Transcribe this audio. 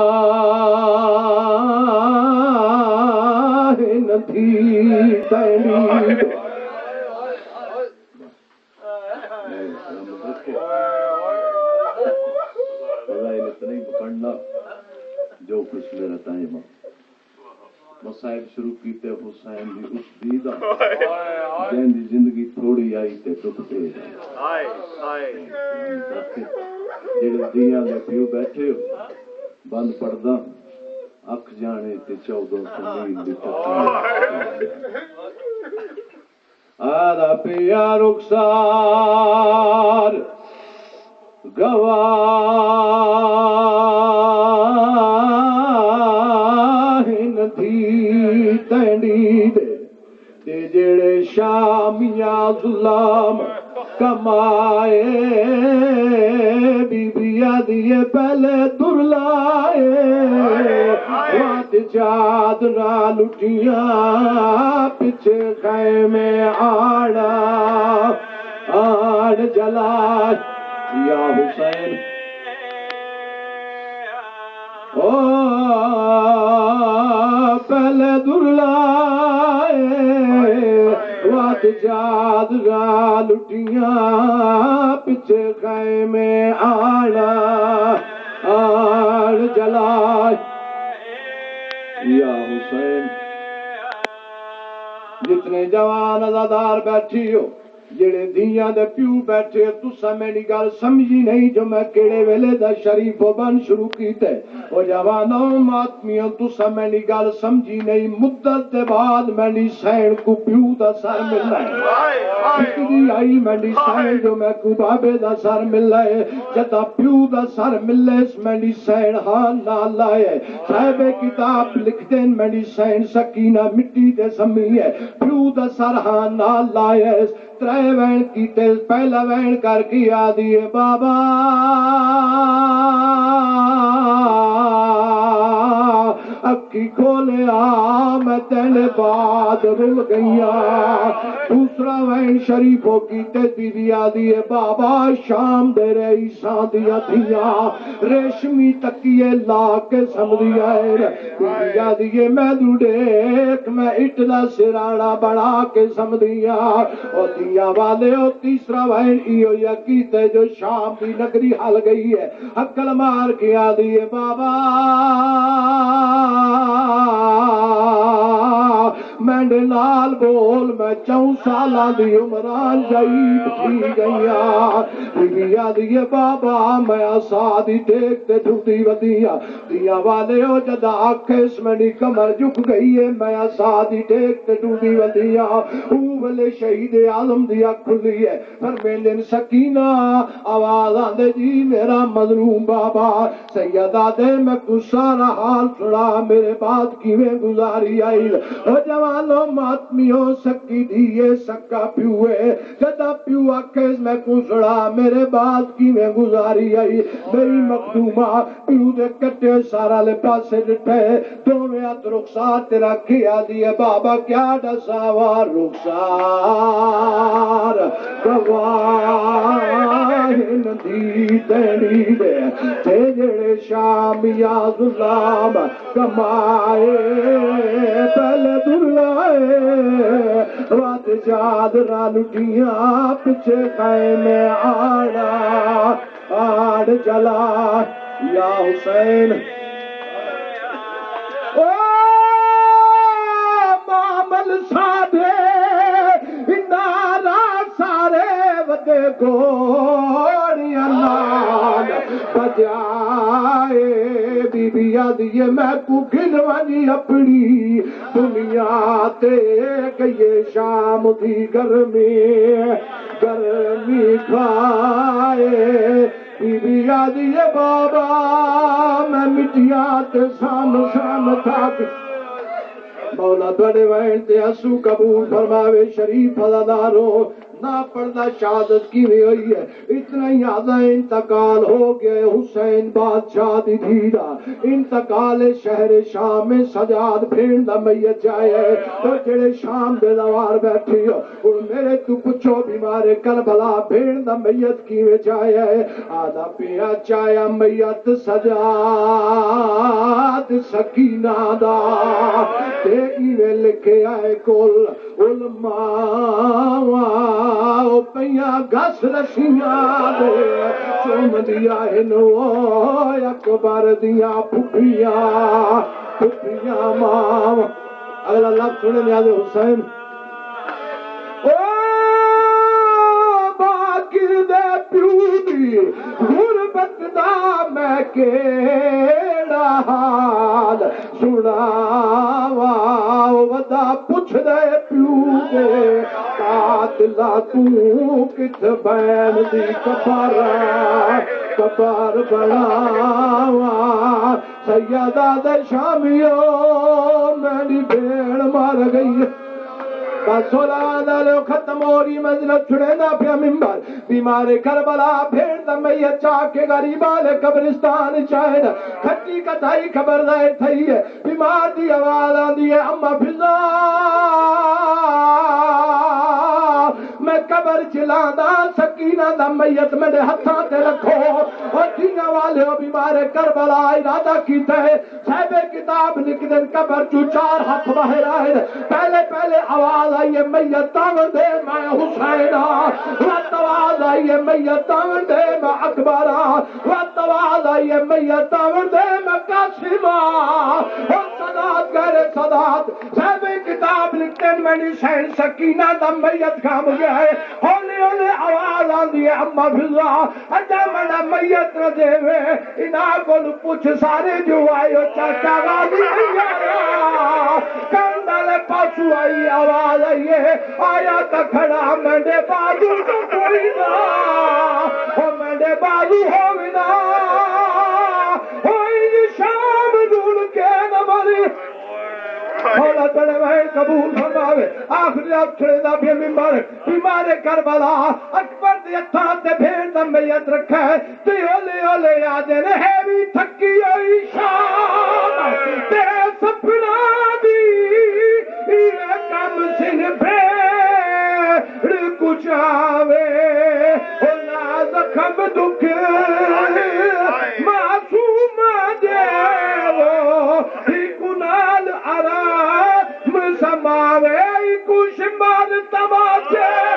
جو کچھ میرا ٹائم مصائب شروع کیتے حسین دی اس دیدہ جن دی زندگی تھوڑی آئی تے دکھ تے جڑے دیاں دے پیو بیٹھے ہو بند پردہ اکھ جانے تے 1400 میل دی آدھا پیا رخسار گواہ ندھی تینڈی دے جڑے شامیاں ظلام کمائے بی بیا دیے پہلے در لائے وات جاد نہ لٹیاں پچھے خیمے آڑا آڑ جلا یا حسین او پہلے در لائے وات جاد را لٹیاں پچھے خیمے آڑا آڑ جلائے یا حسین جتنے جوان ازادار بیٹھی ہو جڑے دیاں دے پیو بیٹھے تسا میری گل سمجھی نہیں جو میں کیڑے ویلے دا شریف و بن شروع کیتے او جوانوں ماتمیوں تسا میری گل سمجھی نہیں مدت دے بعد میری سین کو پیو دا سر ملنا ہے فکری آئی میری سین جو میں کو بابے دا سر ملنا ہے جتا پیو دا سر ملے اس میری سین ہاں نہ لائے صاحب کتاب لکھ دیں میری سین سکینہ مٹی دے سمی ہے پیو دا سر ہاں نہ لائے ترے وین کیتے پہلا وین کر کے آدھیے بابا اکھی کھولے آ میں تینے بعد رل گئیا دوسرا وین شریفوں کیتے دیدی آدھیے بابا شام دے رہی ساندیا دیا ریشمی تکیے لا کے سمدیا ہے دیدی آدھیے میں دوڑیک میں اٹلا سرانا بڑا کے سمدیا اور دیا والے اور تیسرا وین ایو یا کیتے جو شام بھی نگری حل گئی ہے حقل مار کے آدھیے بابا میں نال بول میں 4 سالہ دی عمران جائیب تھی گئیا بیا دیے بابا میں آسادی دیکھتے ٹھوٹی ودیا دیا والے ہو جدا آکھس میں کمر جھک گئی ہے میں آسادی دیکھتے ٹھوٹی ودیا اوولے شہید عالم دیا کھلی ہے پر میں لن سکینہ آواز آندے جی میرا مظلوم بابا سیدہ دے میں کچھ سارا حال سنا میرے بعد کیویں گزاری آئی او جوانوں ماتمیوں سکی دیئے سکا پیوے جدا پیو آکھیز میں کسڑا میرے بعد کیویں گزاری آئی میری مخدومہ پیو دے کٹے سارا لے پاسے ڈٹھے تو میں ات رخسار تیرا کیا دیئے بابا کیا ڈساوار رخسار گواہ ندی تیڑی دے جڑے شامیا ظلام کمائے پہلے در لائے وات جاد را لٹیاں پچھے خیمے آڑا آڑ جلا یا حسین او معامل سادھے نارا سارے ودے گوڑیاں نال بجائے بی بی آدھیے میں کو گھنوانی اپنی دنیا تے گئیے شام دی گرمی کھائے بی بی آدھیے بابا میں مٹیاں تے سام تھاک مولا بڑے وین تے اسو قبول فرماوے شریف عزادارو نہ پردہ شہادت کی ہوئی ہے اتنا ہی آدھا انتقال ہو گئے حسین بادشاہ دی دھیرا انتقال شہر شام میں سجاد بھین دا میت جائے تو جڑے شام دے دوار بیٹھی ہو اور میرے تو پچھو بیمارے کربلا بھین دا میت کی جائے آدھا پیا چایا میت سجاد سکینہ دا تے ایویں لکھے آئے کل علماء او پیاں گھس رسیاں دے چوم دیا ہنو اکبر دیا پھپھیاں ماں اگلا لفظ سنے نیاز حسین باقر دے پیو دی غربت دا میں کیڑا حال سناوا ودا پوچھ دے پیو دے قاتلا تو کت بین دی کبر بناوا سیدہ دے شامیو میری بھیڑ مار گئی بس اولاد ختم ہو رہی منزلت چھڑے نہ پیا ممبر بیمار کربلا بھیڑ دا میت چاہ کے غریب آلے قبرستان چاہے نا کھٹی کتائی خبر دائے تھئی ہے بیمار دی آواز آندی ہے اما فضا میں قبر چلانا سکینہ دا میت میرے ہتھاں تے رکھو اور دنیا والے بیمار کربلا ارادہ کیتا ہے صاحب کتاب لکھ دیں قبر چو 4 ہاتھ باہر آئے پہلے آواز آئیے میت تاون دے میں حسینہ وقت آواز آئیے میت تاون دے میں اکبرہ وقت آواز آئیے میت تاون دے میں قاسمہ اور صدات گہرے صدات صاحب کتاب لکھتے ہیں میں حسین سکینہ دا میت کھام گیا ہے ہولی ہولی آواز آندی ہے اما فضا اجا منا میت نہ دے وے انہا کل پوچھ سارے جو آئے ہو چاچا غازی ایارا کندالے پاسو آئی آواز آئیے آیا تا کھڑا مندے بازو تو کوئی نا ہو مندے بازو ہوئینا ہوئی شام دول کے نماری مولا تڑے بھائی قبول فرماوے آخری آپ چھڑے دا بھی ممبر بیمار کربلا اکبر دی اتھاں تے بھیڑ دا میت رکھا ہے تے اولے آجن ہے بھی تھکی ہوئی شام تے سپنا دی یہ کم سن بھیڑ کچھ آوے اولا زخم دکھ معصوم دے وہ کنال آرام سماوے کچھ مال تماچے